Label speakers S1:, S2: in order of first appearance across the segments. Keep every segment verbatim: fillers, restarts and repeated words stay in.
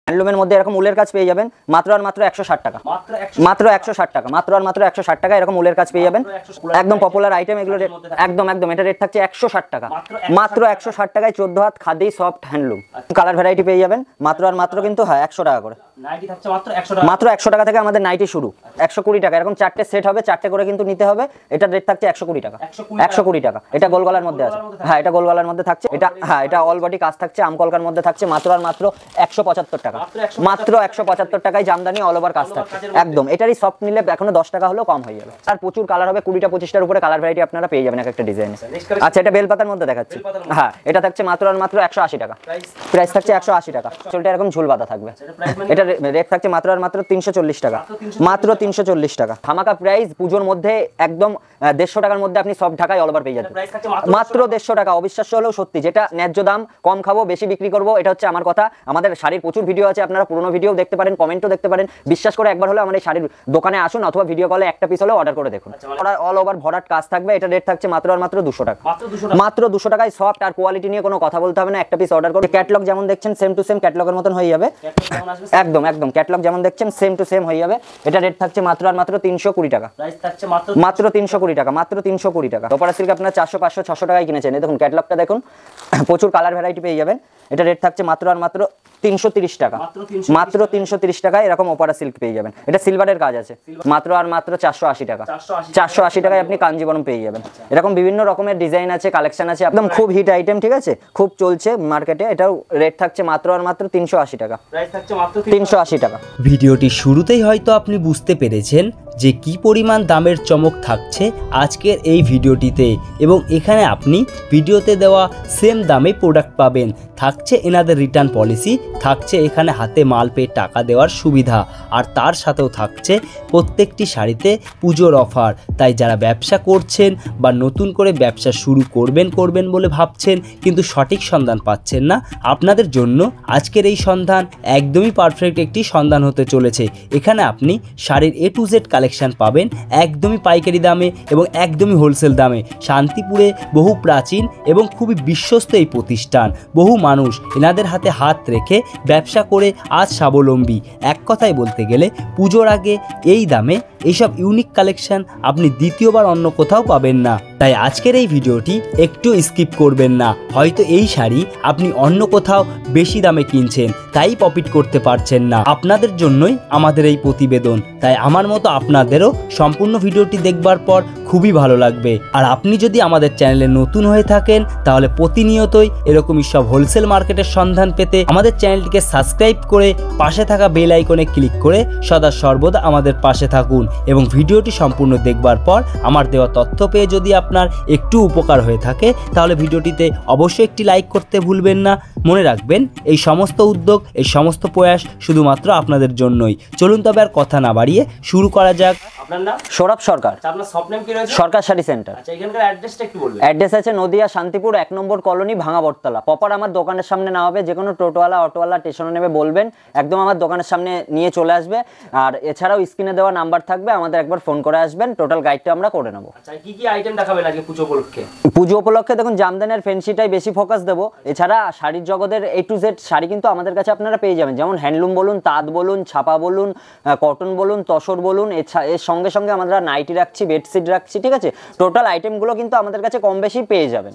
S1: হ্যান্ডলুমের মধ্যে এরকম উলের কাজ পেয়ে যাবেন মাত্র আর মাত্র একশো ষাট টাকা, মাত্র একশো ষাট টাকা, মাত্র আর মাত্র একশো ষাট টাকা এরকম উলের কাজ পেয়ে যাবেন। একদম পপুলার আইটেম এগুলো, একদম একদম এটা রেট থাকছে একশো ষাট টাকা, মাত্র একশো ষাট টাকায় চোদ্দ হাত khadi soft handloom. Colour variety পেয়ে যাবেন মাত্র আর মাত্র কিন্তু হ্যাঁ একশো টাকা করে, মাত্র একশো টাকা থেকে আমাদের নাইটি শুরু। একশো কুড়ি টাকা এরকম চারটে সেট হবে, চারটে করে কিন্তু নিতে হবে। এটা রেট থাকছে একশো কুড়ি টাকা, একশো কুড়ি টাকা। এটা গোল গলার মধ্যে আছে, হ্যাঁ এটা গোল গলার মধ্যে থাকছে। এটা হ্যাঁ এটা অল বডি কাজ থাকছে, আমকলকার মধ্যে থাকছে মাত্র আর মাত্র একশো পঁচাত্তর টাকা, মাত্র একশো পঁচাত্তর টাকায় জামদানি অল ওভার কাজ থাকছে একদম। এটারই সফট নিলে এখনো দশ টাকা হলেও কম হয়ে যাবে। আর প্রচুর কালার হবে, কুড়িটা পঁচিশটার উপরে কালার ভ্যারাইটি আপনারা পেয়ে যাবেন এক একটা ডিজাইনে। আচ্ছা এটা বেলপাতার মধ্যে দেখাচ্ছি, হ্যাঁ এটা থাকছে মাত্র আর মাত্র একশো আশি টাকা, প্রাইস থাকছে একশো আশি টাকা। চলটা এরকম ঝুল বাঁধা থাকবে। এটা রেট থাকছে মাত্র আর মাত্র তিনশো চল্লিশ টাকা, মাত্র তিনশো চল্লিশ টাকা। ধামাকা প্রাইস, পুজোর মধ্যে একদম দেড়শো টাকার মধ্যে আপনি সব ঢাকায় অল ওভার পেয়ে যাবেন মাত্র দেড়শো টাকা। অবিশ্বাস্য হলেও সত্যি, যেটা ন্যায্য দাম, কম খাবো বেশি বিক্রি করবো, এটা হচ্ছে আমার কথা। আমাদের শাড়ির প্রচুর ভিডিও আছে, আপনারা পুরোনো ভিডিও দেখতে পারেন, কমেন্টও দেখতে পারেন। বিশ্বাস করে একবার হলে আমাদের শাড়ির দোকানে আসুন, অথবা ভিডিও কলে একটা পিস হলেও অর্ডার করে দেখুন। অল ওভার ভরাট কাজ থাকবে। এটা রেট থাকছে মাত্র আর মাত্র দুশো টাকা, মাত্র দুশো টাকায় সফট। আর কোয়ালিটি নিয়ে কোনো কথা বলতে হবে না, একটা পিস অর্ডার করে। ক্যাটলগ যেমন দেখছেন সেম টু সেম ক্যাটলগের মতন হয়ে যাবে, একদম একদম ক্যাটলগ যেমন দেখছেন সেম টু সেম হয়ে যাবে। এটা রেট থাকছে মাত্র আর মাত্র তিনশো কুড়ি টাকা, মাত্র তিনশো কুড়ি টাকা, মাত্র তিনশো কুড়ি টাকা। ওপারা সিল্ক আপনার চারশো পাঁচশো ছশো টাকায় কিনেছেন, দেখুন ক্যাটলগটা দেখুন, প্রচুর কালার ভ্যারাইটি পেয়ে যাবেন। এটা রেট থাকছে মাত্র আর মাত্র তিনশো তিরিশ টাকা, মাত্র তিনশো তিরিশ টাকায় এরকম ওপারা সিল্ক পেয়ে যাবেন। এটা সিলভারের কাজ আছে, মাত্র আর মাত্র চারশো আশি টাকা, চারশো আশি টাকায় আপনি কাঞ্জিবরম পেয়ে যাবেন। এরকম বিভিন্ন রকমের ডিজাইন আছে, কালেকশন আছে, একদম খুব হিট আইটেম, ঠিক আছে, খুব চলছে মার্কেটে। এটাও রেট থাকছে মাত্র আর মাত্র তিনশো আশি টাকা, তিনশো আশি টাকা।
S2: ভিডিওটি শুরুতেই হয়তো আপনি বুঝতে পেরেছেন যে কি পরিমাণ দামের চমক থাকছে আজকের এই ভিডিওটিতে, এবং এখানে আপনি ভিডিওতে দেওয়া সেম দামে প্রোডাক্ট পাবেন। থাকছে এনাদের রিটার্ন পলিসি, থাকছে এখানে হাতে মাল পেয়ে টাকা দেওয়ার সুবিধা, আর তার সাথেও থাকছে প্রত্যেকটি শাড়িতে পুজোর অফার। তাই যারা ব্যবসা করছেন বা নতুন করে ব্যবসা শুরু করবেন করবেন বলে ভাবছেন কিন্তু সঠিক সন্ধান পাচ্ছেন না, আপনাদের জন্য আজকের এই সন্ধান একদমই পারফেক্ট একটি সন্ধান হতে চলেছে। এখানে আপনি শাড়ির এ টু জেড কালেকশন পাবেন একদমই পাইকারি দামে এবং একদমই হোলসেল দামে। শান্তিপুরে বহু প্রাচীন এবং খুবই বিশ্বস্ত এই প্রতিষ্ঠান, বহু মানুষ এনাদের হাতে হাত রেখে ব্যবসা করে আজ স্বাবলম্বী। এক কথায় বলতে গেলে পুজোর আগে এই দামে এইসব ইউনিক কালেকশন আপনি দ্বিতীয়বার অন্য কোথাও পাবেন না। তাই আজকের এই ভিডিওটি একটু স্কিপ করবেন না। হয়তো এই শাড়ি আপনি অন্য কোথাও বেশি দামে কিনছেন, তাই প্রফিট করতে পারছেন না। আপনাদের জন্যই আমাদের এই প্রতিবেদন, তাই আমার মতো আপনাদেরও সম্পূর্ণ ভিডিওটি দেখবার পর খুবই ভালো লাগবে। আর আপনি যদি আমাদের চ্যানেলে নতুন হয়ে থাকেন তাহলে প্রতিনিয়তই এরকমই সব হোলসেল মার্কেটের সন্ধান পেতে আমাদের চ্যানেলটিকে সাবস্ক্রাইব করে পাশে থাকা বেল আইকনে ক্লিক করে সদা সর্বদা আমাদের পাশে থাকুন। এবং ভিডিওটি সম্পূর্ণ দেখবার পর আমার দেওয়া তথ্য পেয়ে যদি আপনার একটু উপকার হয়ে থাকে তাহলে ভিডিওটিতে অবশ্যই একটি লাইক করতে ভুলবেন না। মনে রাখবেন এই সমস্ত উদ্যোগ, এই সমস্ত প্রয়াস শুধুমাত্র আপনাদের জন্যই। চলুন তবে আর কথা না বাড়িয়ে শুরু করা যাক।
S1: আপনার নাম? সৌরভ সরকার।
S3: আপনার শপ নেম কি রয়েছে?
S1: সরকার শাড়ি সেন্টার।
S3: আচ্ছা, এখানকার অ্যাড্রেসটা একটু বলবেন।
S1: অ্যাড্রেস আছে নদিয়া শান্তিপুর এক নম্বর কলোনি, ভাঙাবটতলা। প্রপার আমার দোকানের সামনে না হবে, যে কোনো টোটোওয়ালা অটোওয়ালা স্টেশনে নেবে বলবেন, একদম আমার দোকানের সামনে নিয়ে চলে আসবে। আর এছাড়াও স্ক্রিনে দেওয়া নাম্বার থাকবে, আমাদের একবার ফোন করে আসবেন, টোটাল গাইডটা আমরা করে নেবো।
S3: আচ্ছা, কি কি আইটেম দেখাবেন আজকে পুজো উপলক্ষে?
S1: পুজো উপলক্ষে দেখুন জামদানি আর ফ্যান্সিটাই বেশি ফোকাস দেবো। এছাড়া শাড়ির জগতের এ টু জেড শাড়ি কিন্তু আমাদের কাছে আপনারা পেয়ে যাবেন, যেমন হ্যান্ডলুম বলুন, তাঁত বলুন, ছাপা বলুন, কটন বলুন, তসর বলুন। এর সঙ্গে সঙ্গে আমরা নাইটি রাখছি, বেডশিট রাখছি, ঠিক আছে। টোটাল আইটেমগুলো কিন্তু আমাদের কাছে কম বেশি পেয়ে যাবেন,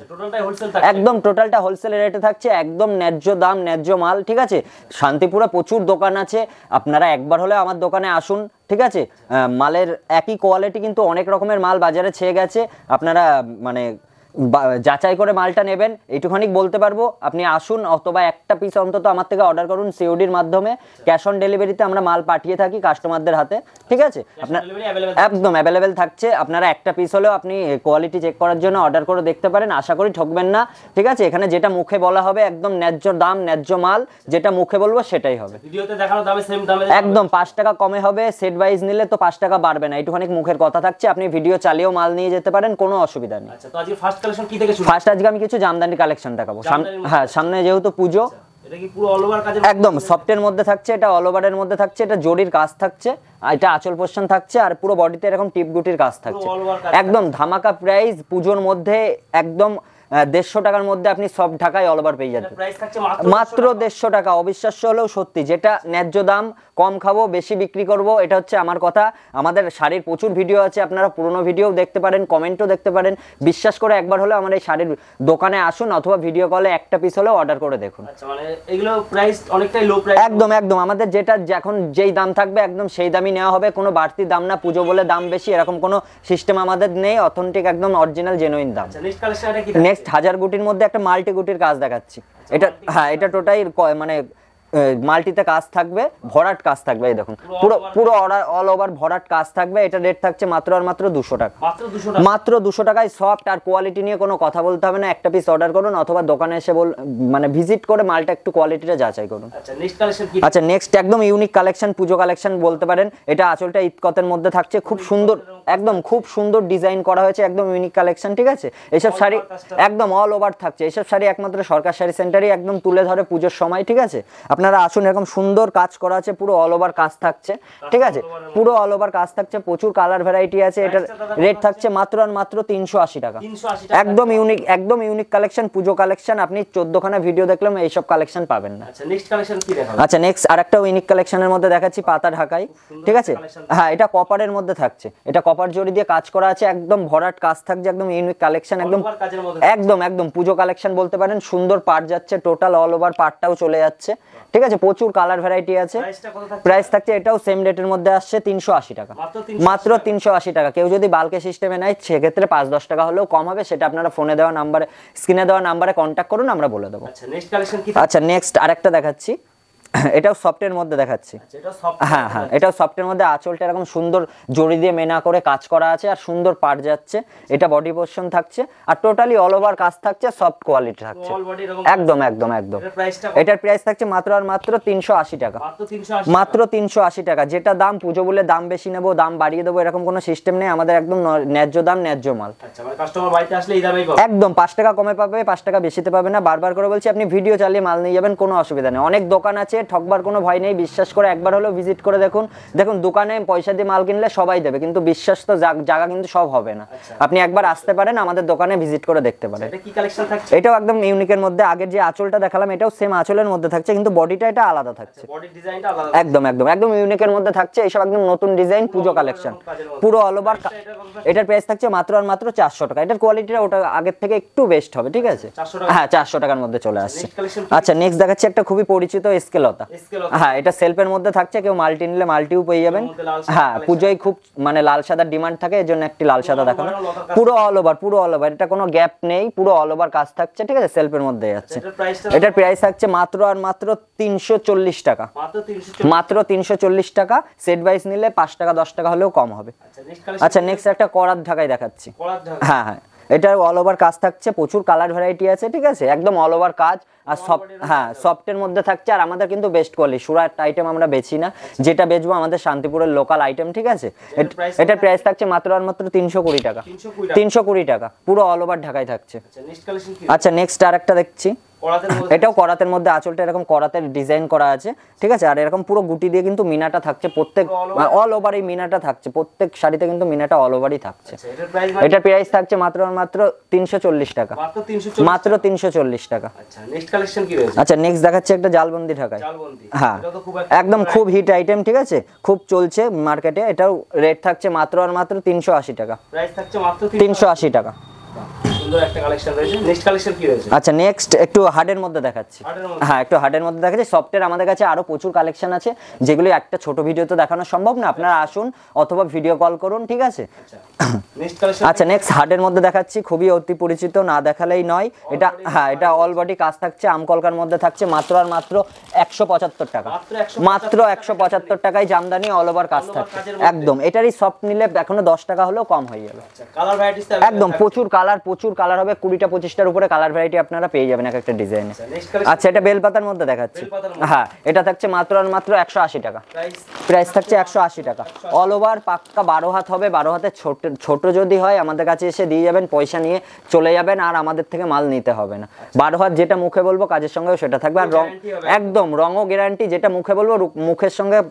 S1: একদম টোটালটা হোলসেল রেটে থাকছে, একদম ন্যায্য দাম, ন্যায্য মাল, ঠিক আছে। শান্তিপুরে প্রচুর দোকান আছে, আপনারা একবার হলে আমার দোকানে আসুন, ঠিক আছে। মালের একই কোয়ালিটি কিন্তু অনেক রকমের মাল বাজারে ছেয়ে গেছে, আপনারা মানে যাচাই করে মালটা নেবেন, এইটুখানি বলতে পারবো। আপনি আসুন, অথবা একটা পিস অন্তত আমার থেকে অর্ডার করুন সিওডির মাধ্যমে। ক্যাশ অন ডেলিভারিতে আমরা মাল পাঠিয়ে থাকি কাস্টমারদের হাতে, ঠিক আছে। আপনার একদম অ্যাভেলেবেল থাকছে, আপনারা একটা পিস হলেও আপনি কোয়ালিটি চেক করার জন্য অর্ডার করে দেখতে পারেন, আশা করি ঠকবেন না, ঠিক আছে। এখানে যেটা মুখে বলা হবে একদম ন্যায্য দাম, ন্যায্য মাল, যেটা মুখে বলবো সেটাই হবে।
S3: ভিডিওতে দেখানো দামে সেম দামে
S1: একদম পাঁচ টাকা কমে হবে, সেট ওয়াইজ নিলে তো পাঁচ টাকা বাড়বে না, এইটুখানি মুখের কথা থাকছে। আপনি ভিডিও চালিয়েও মাল নিয়ে যেতে পারেন, কোনো অসুবিধা নেই।
S3: আচ্ছা, তো আজকে ফার্স্ট কালেকশন কি থেকে শুরু?
S1: ফার্স্ট আজকে আমি কিছু জামদানি কালেকশন দেখাবো। হ্যাঁ, সামনে যেহেতু পুজো,
S3: এটা কি পুরো অল ওভার কাজের?
S1: একদম সফটের মধ্যে থাকছে, এটা অল ওভারের মধ্যে থাকছে, এটা জরির কাজ থাকছে, এটা আঁচল পোর্শন থাকছে, আর পুরো বডিতে এরকম টিপ গুটির কাজ থাকছে। একদম ধামাকা প্রাইস, পুজোর মধ্যে একদম দেড়শো টাকার মধ্যে আপনি সব ঢাকায় অল ওভার পেয়ে যাবেন।
S3: প্রাইস থাকছে
S1: মাত্র দেড়শো টাকা। অবিশ্বাস্য হলেও সত্যি, যেটা ন্যায্য দাম, কম খাবো বেশি বিক্রি করব, এটা হচ্ছে আমার কথা। আমাদের শাড়ির প্রচুর ভিডিও আছে, আপনারা পুরোনো ভিডিও দেখতে পারেন, কমেন্টও দেখতে পারেন। বিশ্বাস করে একবার হলে আমার এই শাড়ির দোকানে আসুন অথবা ভিডিও কলে একটা পিস হলেও অর্ডার করে দেখুন।
S3: আচ্ছা, মানে এগুলো প্রাইস অনেকটাই লো প্রাইস।
S1: একদম একদম আমাদের যেটা এখন যেই দাম থাকবে একদম সেই দামই নেওয়া হবে, কোনো বাড়তি দাম না, পুজো বলে দাম বেশি এরকম কোনো সিস্টেম আমাদের নেই। অথেন্টিক একদম অরিজিনাল জেনুইন দাম।
S3: আচ্ছা, নেক্সট কালেকশন এটা কি?
S1: নেক্সট হাজার গুটির মধ্যে একটা মাল্টি গুটির কাজ দেখাচ্ছি। এটা হ্যাঁ, এটা টোটাই মানে মাল্টিতে কাজ থাকবে, ভরাট কাজ থাকবে। এই দেখুন পুরো পুরো অল ওভার ভরাট কাজ থাকবে। এটা রেট থাকছে মাত্র আর মাত্র দুশো টাকা। মাত্র দুশো টাকায় সফট আর কোয়ালিটি নিয়ে কোনো কথা বলতে হবে না। একটা পিস অর্ডার করুন অথবা দোকানে এসে বল মানে ভিজিট করে মালটা একটু কোয়ালিটিটা যাচাই করুন।
S3: আচ্ছা, নেক্সট কালেকশন কি?
S1: আচ্ছা, নেক্সট একদম ইউনিক কালেকশন, পুজো কালেকশন বলতে পারেন। এটা আঁচলটা ইতকতের মধ্যে থাকছে, খুব সুন্দর, একদম খুব সুন্দর ডিজাইন করা হয়েছে, একদম ইউনিক কালেকশন। ঠিক আছে, এইসব শাড়ি একদম অল ওভার থাকছে। এইসব শাড়ি একমাত্র সরকার শাড়ি সেন্টারই একদম তুলে ধরে পুজোর সময়। ঠিক আছে, আপনারা আসুন। এরকম সুন্দর কাজ করা আছে, পুরো অল ওভার কাজ থাকছে। ঠিক আছে, পুরো অল ওভার কাজ থাকছে, প্রচুর কালার ভ্যারাইটি আছে। এটার রেট থাকছে মাত্র আর মাত্র তিনশো আশি টাকা। একদম ইউনিক, একদম ইউনিক কালেকশন, পুজো কালেকশন। আপনি চোদ্দখানা ভিডিও দেখলাম এইসব কালেকশন পাবেন না।
S3: আচ্ছা, নেক্সট কালেকশন কি দেখাবো?
S1: আচ্ছা, নেক্সট আরেকটা ইউনিক কালেকশনের মধ্যে দেখাচ্ছি, পাতা ঢাকাই। ঠিক আছে, হ্যাঁ, এটা কপারের মধ্যে থাকছে। এটা কপার জড়ি দিয়ে কাজ করা আছে, একদম ভরাট কাজ থাকছে, একদম ইউনিক কালেকশন, একদম একদম একদম পুজো কালেকশন বলতে পারেন। সুন্দর পাট যাচ্ছে, টোটাল অল ওভার পাটটাও চলে যাচ্ছে। ঠিক আছে, প্রচুর কালার ভ্যারাইটি আছে। প্রাইস থাকছে এটাও সেম রেটের মধ্যে আসছে তিনশো আশি টাকা। মাত্র তিনশো আশি টাকা। কেউ যদি বালকে সিস্টেমে নেয় সেক্ষেত্রে পাঁচ দশ টাকা হলেও কম হবে। সেটা আপনারা ফোনে দেওয়া নাম্বারে, স্ক্রিনে দেওয়া নাম্বারে কন্ট্যাক্ট করুন, আমরা বলে দেবো।
S3: আচ্ছা, নেক্সট কালেকশন কি?
S1: আচ্ছা, নেক্সট আরেকটা দেখাচ্ছি। এটাও সফটের মধ্যে দেখাচ্ছি। হ্যাঁ হ্যাঁ, এটাও সফটের মধ্যে। আঁচলটা এরকম সুন্দর জড়ি দিয়ে মেনা করে কাজ করা আছে আর সুন্দর পাট যাচ্ছে। এটা বডি পোরশন থাকছে আর টোটালি অল ওভার কাজ থাকছে, সফট কোয়ালিটি থাকছে। একদম একদম একদম। এটার প্রাইস থাকছে মাত্র আর মাত্র তিনশো আশি টাকা। মাত্র তিনশো আশি টাকা। যেটা দাম, পুজো বলে দাম বেশি নেবো, দাম বাড়িয়ে দেবো এরকম কোনো সিস্টেম নেই আমাদের। একদম ন্যায্য দাম, ন্যায্য মাল। একদম পাঁচ টাকা কমে পাবে, পাঁচ টাকা বেশিতে পাবে না। বারবার করে বলছি, আপনি ভিডিও চালিয়ে মাল নিয়ে যাবেন, কোনো অসুবিধা নেই। অনেক দোকান আছে, ঠকবার কোনো ভয় নেই। বিশ্বাস করে একবার হলেও ভিজিট করে দেখুন। দেখুন, দোকানে পয়সা দিয়ে মাল কিনলে সবাই দেবে, কিন্তু বিশ্বাস তো জায়গা কিন্তু সব হবে না। আপনি একবার আসতে পারেন, আমাদের দোকানে ভিজিট করে দেখতে পারেন। এটাও একদম ইউনিকের মধ্যে। আগের যে আঁচলটা দেখালাম এটাও সেম আঁচলের মধ্যে থাকছে, কিন্তু বডিটা এটা আলাদা থাকছে। একদম একদম একদম ইউনিকের মধ্যে থাকছে। এইসব একদম নতুন ডিজাইন, পুজো কালেকশন, পুরো অল ওভার। এটার প্রাইস থাকছে মাত্র আর মাত্র চারশো টাকা। এটার কোয়ালিটিটা ওটা আগের থেকে একটু বেস্ট হবে। ঠিক আছে, হ্যাঁ, চারশো টাকার মধ্যে চলে আসছে। আচ্ছা, নেক্সট দেখাচ্ছি একটা খুবই পরিচিত স্কেলতা। হ্যাঁ, এটা সেলফের মধ্যে থাকছে। কেউ মাল্টি নিলে মাল্টিও পেয়ে যাবেন। হ্যাঁ, পুজোয় খুব মানে লাল সাদার ডিমান্ড থাকে, এর জন্য একটি লাল সাদা দেখানো। পুরো অল ওভার, পুরো অল ওভার, এটা কোনো গ্যাপ নেই, পুরো অল ওভার কাজ থাকছে। ঠিক আছে, সেলফের মধ্যে যাচ্ছে। এটার প্রাইস থাকছে মাত্র আর মাত্র তিনশো চল্লিশ টাকা। মাত্র তিনশো চল্লিশ টাকা। সেট ওয়াইজ নিলে পাঁচ টাকা দশ টাকা হলেও কম হবে। আচ্ছা, নেক্সট একটা করাত ঢাকাই দেখাচ্ছি। হ্যাঁ হ্যাঁ, এটা অল ওভার কাজ থাকছে, প্রচুর কালার ভ্যারাইটি আছে। ঠিক আছে, একদম অল ওভার কাজ আর সফট। হ্যাঁ, সফটের মধ্যে থাকছে। আর আমাদের কিন্তু বেস্ট কোয়ালিটি, সুরাট আইটেম আমরা বেচি না। যেটা বেচবো আমাদের শান্তিপুরের লোকাল আইটেম। ঠিক আছে, এটার প্রাইস থাকছে মাত্র আর মাত্র তিনশো কুড়ি টাকা। তিনশো কুড়ি টাকা, পুরো অল ওভার ঢাকায় থাকছে। আচ্ছা, নেক্সট আর একটা দেখছি। এটাও করাতের মধ্যে। আঁচলটা এরকম করাতের ডিজাইন করা আছে। ঠিক আছে, আর এরকম পুরো গুটি দিয়ে কিন্তু মিনাটা থাকছে। প্রত্যেক অল ওভার এই মিনাটা থাকছে, প্রত্যেক শাড়িতে কিন্তু মিনাটা অল ওভারই থাকছে। এটার প্রাইস থাকছে মাত্র মাত্র তিনশো চল্লিশ টাকা। মাত্র তিনশো চল্লিশ টাকা। আচ্ছা, নেক্সট দেখাচ্ছে একটা জালবন্দি ঢাকায়। হ্যাঁ, একদম খুব হিট আইটেম। ঠিক আছে, খুব চলছে মার্কেটে। এটাও রেট থাকছে মাত্র আর মাত্র তিনশো আশি টাকা। তিনশো আশি টাকা। আচ্ছা, নেক্সট একটু হার্ডের মধ্যে দেখাচ্ছি। হ্যাঁ, একটু হার্ডের মধ্যে দেখাচ্ছি। সফটের আমাদের কাছে আরো প্রচুর কালেকশন আছে, যেগুলো একটা ছোট ভিডিওতে দেখানো সম্ভব না। আপনারা আসুন অথবা ভিডিও কল করুন। ঠিক আছে, আচ্ছা, নেক্সট হার্ডের মধ্যে দেখাচ্ছি। খুবই অতি পরিচিত, না দেখালেই নয়। এটা হ্যাঁ, এটা অল বডি কাজ থাকছে, আমকলকার মধ্যে থাকছে। মাত্র আর মাত্র একশো পঁচাত্তর টাকা। মাত্র একশো পঁচাত্তর টাকায় জামদানি অল ওভার কাজ থাকছে। একদম এটারই সফট নিলে এখনো দশ টাকা হলেও কম হয়ে যাবে। একদম প্রচুর কালার, প্রচুর কালার হবে। কুড়িটা পঁচিশটার উপরে কালার ভ্যারাইটি আপনারা পেয়ে যাবেন এক একটা ডিজাইনে। আচ্ছা, এটা বেলপাতার মধ্যে দেখাচ্ছি। হ্যাঁ, এটা থাকছে মাত্র আর মাত্র একশো আশি টাকা। প্রাইস থাকছে একশো আশি টাকা। অল ওভার পাক্কা বারো হাত হবে। বারো হাতে ছোট ছোট যদি হয় আমাদের কাছে এসে দিয়ে যাবেন, পয়সা নিয়ে চলে যাবেন, আর আমাদের থেকে মাল নিতে হবে না। বারো হাত যেটা মুখে বলবো কাজের সঙ্গেও সেটা থাকবে। আর রং একদম রঙও গ্যারান্টি। যেটা মুখে বলবো মুখের সঙ্গে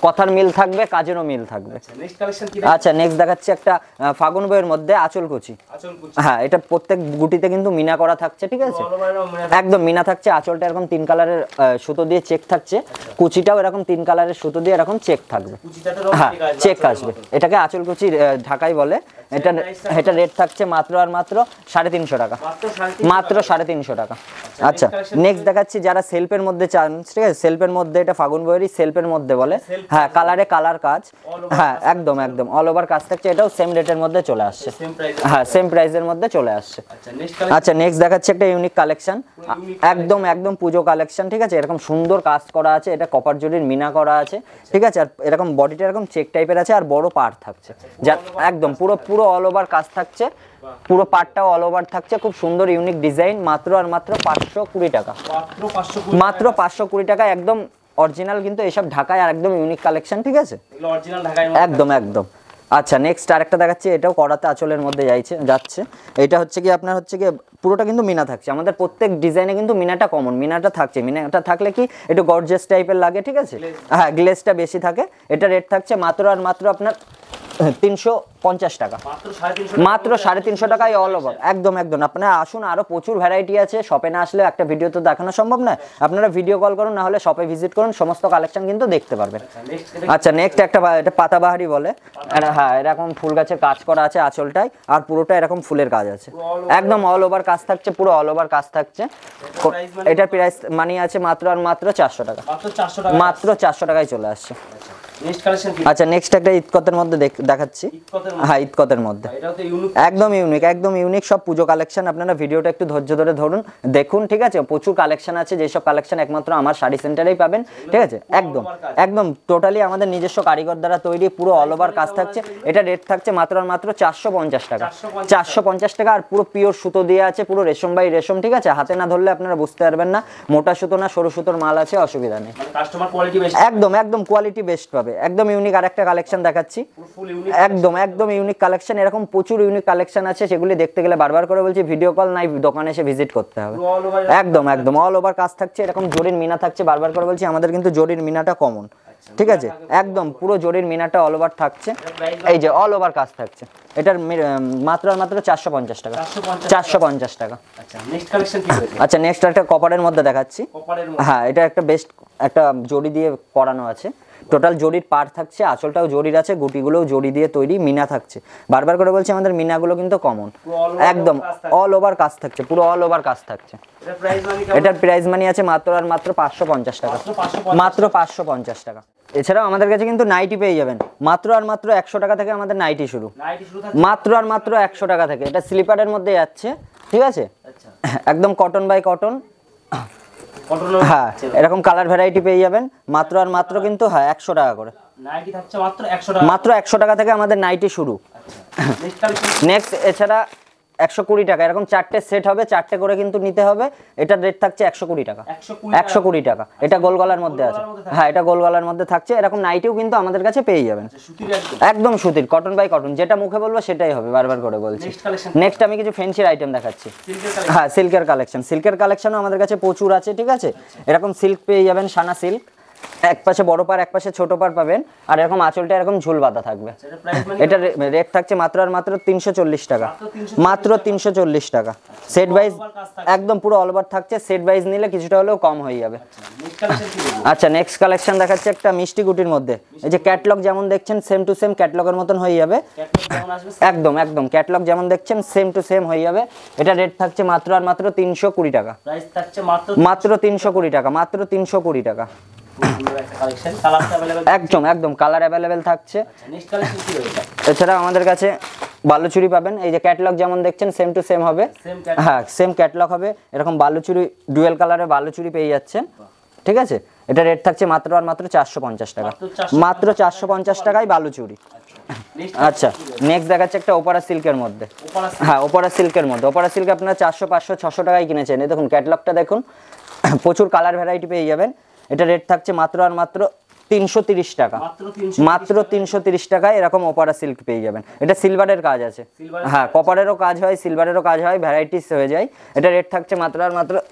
S1: কথার মিল থাকবে, কাজেরও মিল থাকবে।
S3: নেক্সট কালেকশন কি?
S1: আচ্ছা নেক্সট দেখাচ্ছি একটা ফাগুন বইয়ের মধ্যে আঁচল কুচি।
S3: আঁচল কুচি,
S1: হ্যাঁ এটা প্রত্যেক গুটিতে কিন্তু মিনা করা থাকছে, ঠিক আছে, একদম মিনা থাকছে। আঁচলটা এরকম তিন কালারের সুতো দিয়ে চেক থাকছে, কুচিটাও এরকম তিন কালারের সুতো দিয়ে এরকম চেক থাকবে, হ্যাঁ চেক আসবে। এটাকে আঁচল কুচি ঢাকাই বলে। এটা এটা রেট থাকছে মাত্র আর মাত্র সাড়ে তিনশো টাকা, মাত্র সাড়ে তিনশো টাকা। আচ্ছা নেক্সট দেখাচ্ছি যারা সেলফের মধ্যে চান, ঠিক আছে, সেলফের মধ্যে, এটা ফাগুন বইয়েরই সেলফের মধ্যে বলে, হ্যাঁ কালারে কালার কাজ, হ্যাঁ একদম একদম অল ওভার কাজ থাকছে। এটাও সেম রেটের মধ্যে চলে আসছে, হ্যাঁ সেম প্রাইসের মধ্যে চলে আসছে। আচ্ছা নেক্সট দেখাচ্ছি একটা ইউনিক কালেকশন, একদম একদম পুজো কালেকশন, ঠিক আছে, এরকম সুন্দর কাজ করা আছে, এটা কপার জরির মিনা করা আছে, ঠিক আছে, আর এরকম বডিটা এরকম চেক টাইপের আছে, আর বড় পার্ট থাকছে, যা একদম পুরো পুরো অল ওভার কাজ থাকছে, পুরো পার্টটাও অল ওভার থাকছে, খুব সুন্দর ইউনিক ডিজাইন, মাত্র আর মাত্র পাঁচশো কুড়ি টাকা, মাত্র পাঁচশো কুড়ি টাকা, একদম অরিজিনাল কিন্তু এসব ঢাকায় আর একদম ইউনিক কালেকশন, ঠিক আছে, একদম একদম। আচ্ছা নেক্সট আরেকটা দেখাচ্ছি, এটাও করাতে আঁচলের মধ্যে যাইছে যাচ্ছে। এটা হচ্ছে কি আপনার হচ্ছে কি পুরোটা কিন্তু মিনা থাকছে, আমাদের প্রত্যেক ডিজাইনে কিন্তু মিনাটা কমন, মিনাটা থাকছে, মিনাটা থাকলে কি একটু গর্জিয়াস টাইপের লাগে, ঠিক আছে, হ্যাঁ গ্লেজটা বেশি থাকে। এটা রেট থাকছে মাত্র আর মাত্র আপনার তিনশো পঞ্চাশ টাকা, মাত্র সাড়ে তিনশো টাকায় অল ওভার, একদম একদম। আপনারা আসুন, আরো প্রচুর ভ্যারাইটি আছে, শপে না আসলে একটা ভিডিও তো দেখানো সম্ভব নয়, আপনারা ভিডিও কল করুন, না হলে শপে ভিজিট করুন, সমস্ত কালেকশন কিন্তু দেখতে পারবেন। আচ্ছা নেক্সট একটা এটা পাতাবাহারি বলে, হ্যাঁ এরকম ফুল গাছের কাজ করা আছে আঁচলটায়, আর পুরোটা এরকম ফুলের কাজ আছে, একদম অল ওভার কাজ থাকছে, পুরো অল ওভার কাজ থাকছে। এটার প্রাইস মানি আছে মাত্র আর মাত্র চারশো টাকা, মাত্র চারশো টাকায় চলে আসছে। আচ্ছা নেক্সট একটা ইতকতের মধ্যে দেখাচ্ছি, হ্যাঁ ইতকতের মধ্যে একদম ইউনিক, একদম ইউনিক সব পুজো কালেকশন। আপনারা ভিডিওটা একটু ধৈর্য ধরে ধরুন, দেখুন, ঠিক আছে, প্রচুর কালেকশন আছে, যেসব কালেকশন একমাত্র আমার শাড়ি সেন্টারেই পাবেন, ঠিক আছে, একদম একদম টোটালি আমাদের নিজস্ব কারিগর দ্বারা তৈরি, পুরো অল ওভার কাজ থাকছে। এটা রেট থাকছে মাত্র আর মাত্র চারশো পঞ্চাশ টাকা, চারশো পঞ্চাশ টাকা, আর পুরো পিওর সুতো দিয়ে আছে, পুরো রেশম বাই রেশম, ঠিক আছে, হাতে না ধরলে আপনারা বুঝতে পারবেন না, মোটা সুতো না সরু সুতোর মাল আছে, অসুবিধা নেই, একদম একদম কোয়ালিটি বেস্ট পাবে, একদম ইউনিক। আর একটা কালেকশন দেখাচ্ছি, একদম একদম ইউনিক কালেকশন, এরকম প্রচুর ইউনিক কালেকশন আছে, সেগুলি দেখতে গেলে বারবার করে বলছি ভিডিও কল নাই, দোকানে এসে ভিজিট করতে হবে, একদম একদম অল ওভার কাজ থাকছে, এরকম জরির মিনা থাকছে, বারবার করে বলছি আমাদের কিন্তু জরির মিনাটা কমন, ঠিক আছে, একদম পুরো জরির মিনাটা অল ওভার থাকছে, এই যে অল ওভার কাজ থাকছে। এটার মাত্র আর মাত্র চারশো পঞ্চাশ টাকা, চারশো পঞ্চাশ টাকা। আচ্ছা নেক্সট একটা কপারের মধ্যে দেখাচ্ছি, হ্যাঁ এটা একটা বেস্ট একটা জরি দিয়ে করানো আছে, টোটাল জরির পার থাকছে, আঁচলটাও জরির আছে, গুটিগুলোও জরি দিয়ে তৈরি, মিনা থাকছে, বারবার করে বলছি আমাদের মিনাগুলো কিন্তু কমন, একদম অল ওভার কাজ থাকছে, পুরো অল ওভার কাজ থাকছে। এটার প্রাইস মানি আছে মাত্র আর মাত্র পাঁচশো পঞ্চাশ টাকা, মাত্র পাঁচশো পঞ্চাশ টাকা। এছাড়াও আমাদের কাছে কিন্তু নাইটি পেয়ে যাবেন, মাত্র আর মাত্র একশো টাকা থেকে আমাদের নাইটি শুরু, মাত্র আর মাত্র একশো টাকা থেকে। এটা স্লিপারের মধ্যে যাচ্ছে, ঠিক আছে, একদম কটন বাই কটন, হ্যাঁ এরকম কালার ভ্যারাইটি পেয়ে যাবেন, মাত্র আর মাত্র কিন্তু হ্যাঁ একশো টাকা করে, মাত্র একশো টাকা থেকে আমাদের নাইটি শুরু। নেক্সট এছাড়া একশো কুড়ি টাকা, এরকম চারটে সেট হবে, চারটে করে কিন্তু নিতে হবে, এটার রেট থাকছে একশো কুড়ি টাকা, একশো কুড়ি টাকা। এটা গোল গলার মধ্যে আছে, হ্যাঁ এটা গোল গলার মধ্যে থাকছে, এরকম নাইটিও কিন্তু আমাদের কাছে পেয়ে যাবেন, একদম সুতির, কটন বাই কটন, যেটা মুখে বলবো সেটাই হবে, বারবার করে বলছি। নেক্সট আমি কিছু ফ্যান্সির আইটেম দেখাচ্ছি, হ্যাঁ সিল্কের কালেকশন, সিল্কের কালেকশনও আমাদের কাছে প্রচুর আছে, ঠিক আছে, এরকম সিল্ক পেয়ে যাবেন, সানা সিল্ক, এক পাশে বড় পার এক পাশে ছোট পার পাবেন, আর এরকম আঁচলটা এরকম ঝুল বাঁধা থাকবে। এটা রেট থাকছে মাত্র আর মাত্র তিনশো চল্লিশ টাকা, মাত্র তিনশো চল্লিশ টাকা। সেট ওয়াইজ একদম পুরো অল ওভার থাকছে, সেট ওয়াইজ নিলে কিছুটা হলেও কম হয়ে যাবে। আচ্ছা নেক্সট কালেকশন দেখাচ্ছে একটা মিষ্টি গুটির মধ্যে, এই যে ক্যাটলগ যেমন দেখছেন সেম টু সেম ক্যাটলগের মতন হয়ে যাবে, একদম একদম ক্যাটলগ যেমন দেখছেন সেম টু সেম হয়ে যাবে। এটা রেট থাকছে মাত্র আর মাত্র তিনশো কুড়ি টাকা, মাত্র তিনশো কুড়ি টাকা, মাত্র তিনশো কুড়ি টাকা। একদম একদম কালার অ্যাভেলেবেল থাকছে। এছাড়া আমাদের কাছে বালুচুরি পাবেন, এই যে ক্যাটলগ যেমন দেখছেন সেম টু সেম হবে, হ্যাঁ সেম ক্যাটলগ হবে, এরকম বালুচুরি ডুয়েল কালারের বালুচুরি পেয়ে যাচ্ছেন, ঠিক আছে। এটা রেট থাকছে মাত্র আর মাত্র চারশো পঞ্চাশ টাকা, মাত্র চারশো পঞ্চাশ টাকায় বালুচুরি। আচ্ছা নেক্সট দেখাচ্ছে একটা ওপারা সিল্কের মধ্যে, হ্যাঁ ওপারা সিল্কের মধ্যে, ওপারা সিল্ক আপনারা চারশো পাঁচশো ছশো টাকায় কিনেছেন, এই দেখুন ক্যাটলগটা দেখুন, প্রচুর কালার ভ্যারাইটি পেয়ে যাবেন। এটা রেট থাকছে মাত্র আর মাত্র তিনশো তিরিশ টাকা, মাত্র তিনশো তিরিশ টাকায় এরকম ওপারা সিল্ক পেয়ে যাবেন। এটা সিলভারের কাজ আছে, হ্যাঁ কপারেরও কাজ হয়, সিলভারেরও কাজ হয়, ভ্যারাইটিস হয়ে যায়। এটা রেট থাকছে মাত্র আর মাত্র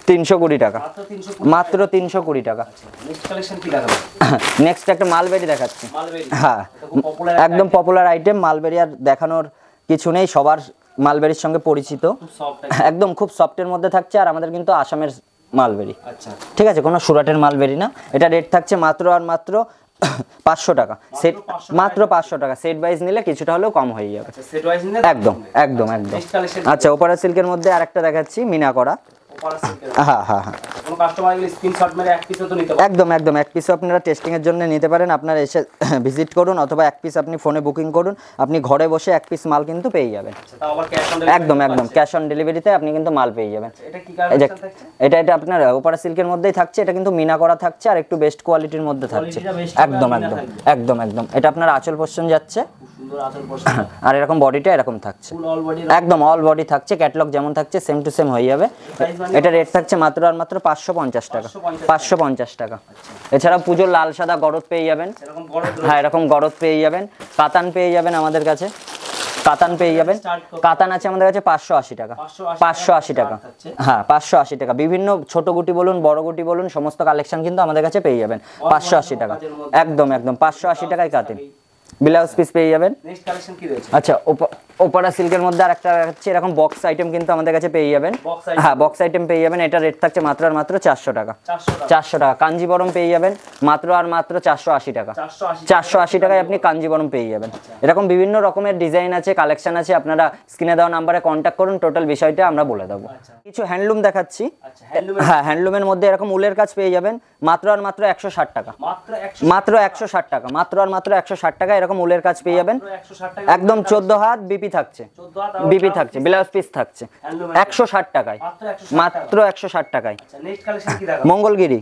S1: তিনশো কুড়ি টাকা,
S3: মাত্র তিনশো
S1: মাত্র তিনশো কুড়ি টাকা।
S3: নেক্সট কালেকশন কি দেখাবো?
S1: নেক্সট একটা মালবেরি দেখাচ্ছি।
S3: মালবেরি,
S1: হ্যাঁ,
S3: এটা খুব পপুলার
S1: একদম পপুলার আইটেম। মালবেরি আর দেখানোর কিছু নেই, সবার মালবেরির সঙ্গে পরিচিত।
S3: সফট
S1: একদম খুব সফটের মধ্যে থাকছে, আর আমাদের কিন্তু আসামের মালবেরি।
S3: আচ্ছা,
S1: ঠিক আছে, কোনো সুরাটের মালবেরি না। এটা রেট থাকছে মাত্র আর মাত্র পাঁচশো টাকা সেট, মাত্র পাঁচশো টাকা। সেট ওয়াইজ নিলে কিছুটা হলেও কম হয়ে যাবে।
S3: আচ্ছা সেট ওয়াইজ নিলে
S1: একদম একদম একদম।
S3: নেক্সট কালেকশন
S1: আচ্ছা, ওপারা সিল্কের মধ্যে আরেকটা দেখাচ্ছি, মিনা করা।
S3: ওপারা সিল্কের,
S1: হ্যাঁ হ্যাঁ হ্যাঁ,
S3: কোন কাস্টমার গেলে স্ক্রিনশট মেরে এক পিসও তো নিতে পারে।
S1: একদম একদম। এক পিসও আপনারা টেস্টিং এর জন্য নিতে পারেন। আপনারা এসে ভিজিট করুন, অথবা এক পিস আপনি ফোনে বুকিং করুন, আপনি ঘরে বসে এক পিস মাল কিন্তু পেয়ে যাবেন।
S3: আচ্ছা, তাও আবার ক্যাশ অন ডেলিভারি।
S1: একদম একদম, ক্যাশ অন ডেলিভারিতে আপনি কিন্তু মাল পেয়ে যাবেন।
S3: এটা কি
S1: এই যে
S3: কালেকশন থাকছে?
S1: এটা এটা আপনার ওপারা সিল্কের মধ্যেই থাকছে। এটা কিন্তু মিনা করা থাকছে, আর একটু বেস্ট কোয়ালিটির মধ্যে থাকছে।
S3: কোয়ালিটিটা বেস্ট,
S1: একদম একদম একদম একদম। এটা আপনার আঁচল পোর্শন যাচ্ছে,
S3: খুব সুন্দর আঁচল পোর্শন,
S1: আর এরকম বডিটা এরকম থাকছে।
S3: ফুল অল বডি,
S1: একদম অল বডি থাকছে, ক্যাটালগ যেমন থাকছে সেম টু সেম হয়ে যাবে। এটা রেট থাকছে মাত্র আর মাত্র পাঁচশো পঞ্চাশ টাকা, পাঁচশো পঞ্চাশ টাকা। এছাড়া পুজোর লাল সাদা গরদ পেয়ে যাবেন।
S3: এরকম বড়
S1: হ্যাঁ, এরকম গরদ পেয়ে যাবেন। কাতান পেয়ে যাবেন আমাদের কাছে, কাতান পেয়ে যাবেন। কাতান আছে আমাদের কাছে পাঁচশো আশি টাকা, পাঁচশো আশি টাকা। হ্যাঁ, পাঁচশো আশি টাকা। বিভিন্ন ছোট গুটি বলুন, বড় গুটি বলুন, সমস্ত কালেকশন কিন্তু আমাদের কাছে পেয়ে যাবেন পাঁচশো আশি টাকা। একদম একদম, পাঁচশো আশি টাকায় কাতিন। ব্লাউজ পিস পেয়ে যাবেন।
S3: নেক্সট কালেকশন কি রয়েছে?
S1: আচ্ছা, ওপারা সিল্কের মধ্যে আরেকটা হচ্ছে এরকম বক্স আইটেম কিন্তু আমাদের কাছে পেয়ে যাবেন।
S3: বক্স আইটেম,
S1: হ্যাঁ, বক্স আইটেম পেয়ে যাবেন। এটা রেট থাকছে মাত্র আর মাত্র চারশো টাকা,
S3: চারশো টাকা,
S1: চারশো টাকা। কাঞ্জিবরম পেয়ে যাবেন মাত্র আর মাত্র চারশো আশি টাকা,
S3: চারশো আশি,
S1: চারশো আশি টাকায় আপনি কাঞ্জিবরম পেয়ে যাবেন। এরকম বিভিন্ন রকমের ডিজাইন আছে, কালেকশন আছে। আপনারা স্ক্রিনে দেওয়া নাম্বারে কন্ট্যাক্ট করুন, টোটাল বিষয়টা আমরা বলে দেবো। কিছু হ্যান্ডলুম দেখাচ্ছি।
S3: আচ্ছা হ্যান্ডলুম,
S1: হ্যাঁ, হ্যান্ডলুমের মধ্যে এরকম উলের কাজ পেয়ে যাবেন মাত্র আর মাত্র একশো ষাট টাকা,
S3: মাত্র একশো,
S1: মাত্র একশো ষাট টাকা, মাত্র আর মাত্র একশো ষাট টাকা। এরকম উলের কাজ পেয়ে যাবেন।
S3: একশো ষাট টাকা,
S1: একদম চোদ্দ হাত বিপি থাকছে,
S3: চোদ্দ হাত
S1: বিপি থাকছে, ব্লাউজ পিস থাকছে
S3: হ্যান্ডলুম,
S1: একশো ষাট টাকায়,
S3: মাত্র একশো ষাট টাকা।
S1: মাত্র একশো ষাট টাকায়।
S3: আচ্ছা নেক্সট কালেকশন কি দেখাবো?
S1: Mangalagiri,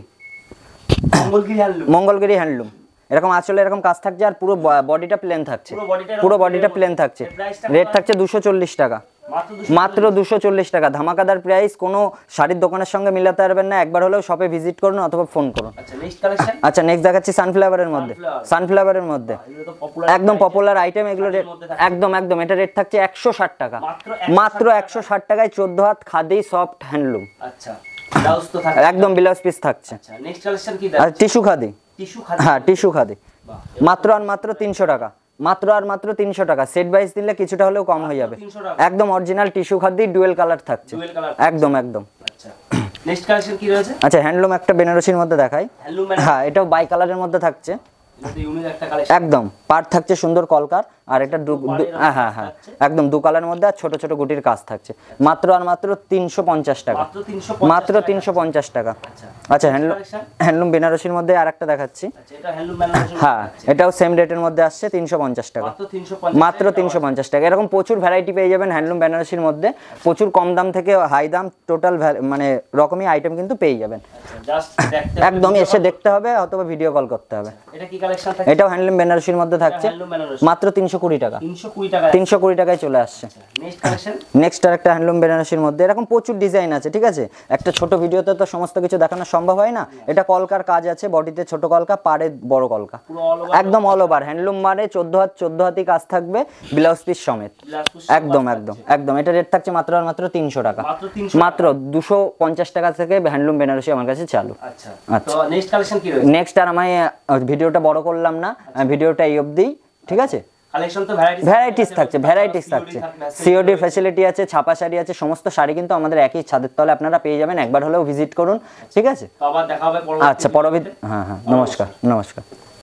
S3: Mangalagiri handloom,
S1: Mangalagiri handloom. এরকম আসলে এরকম কাজ থাকছে, আর পুরো বডিটা প্লেন থাকছে,
S3: পুরো বডিটা
S1: পুরো বডিটা প্লেন থাকছে। রেট থাকছে দুশো চল্লিশ টাকা,
S3: মাত্র
S1: মাত্র দুশো চল্লিশ টাকা। ধামাকাদার প্রাইস, কোনো শাড়ির দোকানের সঙ্গে মিলাতে পারবেন না। একবার হলেও শপে ভিজিট করুন অথবা ফোন করুন।
S3: আচ্ছা নেক্সট কালেকশন,
S1: আচ্ছা, নেক্সট দেখাচ্ছি সানফ্লাওয়ারের মধ্যে, সানফ্লাওয়ারের মধ্যে
S3: এগুলো তো পপুলার,
S1: একদম পপুলার আইটেম এগুলো। একদম একদম, এটা রেট থাকছে একশো ষাট টাকা, মাত্র একশো ষাট টাকায় চোদ্দ হাত খাদি সফট হ্যান্ডলুম।
S3: আচ্ছা ব্লাউজ তো থাকে,
S1: একদম ব্লাউজ পিস থাকছে।
S3: আচ্ছা নেক্সট কালেকশন কি
S1: আর
S3: দেখাবো?
S1: টিস্যু খাদি,
S3: টিস্যু খাদি,
S1: হ্যাঁ টিস্যু খাদি,
S3: বাহ,
S1: মাত্র আর মাত্র তিনশো টাকা, মাত্র আর মাত্র তিনশো টাকা। সেট ওয়াইজ দিলে কিছুটা হলেও কম হয়ে যাবে।
S3: তিনশো টাকা,
S1: একদম original tissue khadi, dual colour থাকছে,
S3: ডুয়েল কালার,
S1: একদম একদম।
S3: আচ্ছা নেক্সট কালেকশন কি রয়েছে?
S1: আচ্ছা, হ্যান্ডলুম একটা বেনারসির মধ্যে দেখাই।
S3: হ্যান্ডলুম,
S1: হ্যাঁ, এটাও বাই কালারের মধ্যে থাকছে,
S3: এটা ইউনিক একটা কালেকশন,
S1: একদম পার্ট থাকছে সুন্দর কলকার, আর এটা দু- দু- হ্যাঁ হ্যাঁ হ্যাঁ, একদম দু কালারের মধ্যে, আর ছোট ছোট গুটির কাজ থাকছে। মাত্র আর মাত্র তিনশো পঞ্চাশ টাকা,
S3: মাত্র তিনশো,
S1: মাত্র তিনশো পঞ্চাশ টাকা।
S3: আচ্ছা
S1: আচ্ছা, হ্যান্ডলুম, হ্যান্ডলুম বেনারসির মধ্যে আর একটা দেখাচ্ছি।
S3: আচ্ছা এটা হ্যান্ডলুম বেনারসি,
S1: হ্যাঁ, এটাও সেম রেটের মধ্যে আসছে, তিনশো পঞ্চাশ টাকা,
S3: মাত্র তিনশো পঞ্চাশ,
S1: মাত্র তিনশো পঞ্চাশ টাকা। এরকম প্রচুর ভ্যারাইটি পেয়ে যাবেন হ্যান্ডলুম বেনারসির মধ্যে, প্রচুর কম দাম থেকে হাই দাম, টোটাল মানে রকমই আইটেম কিন্তু পেয়ে যাবেন।
S3: আচ্ছা জাস্ট দেখতে,
S1: একদম এসে দেখতে হবে অথবা ভিডিও কল করতে হবে।
S3: এটা কি কালেকশন থাকে?
S1: এটাও হ্যান্ডলুম বেনারসির মধ্যে থাকছে,
S3: হ্যান্ডলুম বেনারসি,
S1: মাত্র তিনশো কুড়ি টাকা,
S3: তিনশো কুড়ি টাকা।
S1: তিনশো কুড়ি টাকায় চলে আসছে।
S3: নেক্সট কালেকশন,
S1: নেক্সট আর একটা হ্যান্ডলুম বেনারসির মধ্যে এরকম প্রচুর ডিজাইন আছে। ঠিক আছে, একটা ছোট ভিডিওতে তো সমস্ত কিছু দেখানো সম্ভব হয় না। এটা কলকার কাজ আছে, বডিতে ছোট কলকা, পাড়ে বড় কলকা,
S3: পুরো অল ওভার,
S1: একদম অল ওভার হ্যান্ডলুম, মানে চোদ্দ হাত চোদ্দ হাতই কাজ থাকবে, ব্লাউজ পিস সমেত। একদম একদম একদম, এটা রেট থাকছে মাত্র আর মাত্র তিনশো টাকা,
S3: মাত্র তিনশো,
S1: মাত্র দুশো পঞ্চাশ টাকা থেকে হ্যান্ডলুম বেনারসি আমার কাছে চালু।
S3: আচ্ছা
S1: আচ্ছা।
S3: তো নেক্সট কালেকশন কি রয়েছে?
S1: নেক্সট আর আমি ভিডিওটা বড় করলাম না, ভিডিওটা এই অবধি। ঠিক আছে,
S3: কালেকশন তো ভ্যারাইটিস,
S1: ভ্যারাইটিস থাকছে, ভ্যারাইটিস থাকছে, সিওডি ফ্যাসিলিটি আছে, ছাপা শাড়ি আছে, সমস্ত শাড়ি কিন্তু আমাদের একই ছাদের তলে আপনারা পেয়ে যাবেন। একবার হলেও ভিজিট করুন। ঠিক আছে,
S3: তো আবার দেখা হবে পরবর্তী।
S1: আচ্ছা পরবর্তী, হ্যাঁ হ্যাঁ, নমস্কার নমস্কার।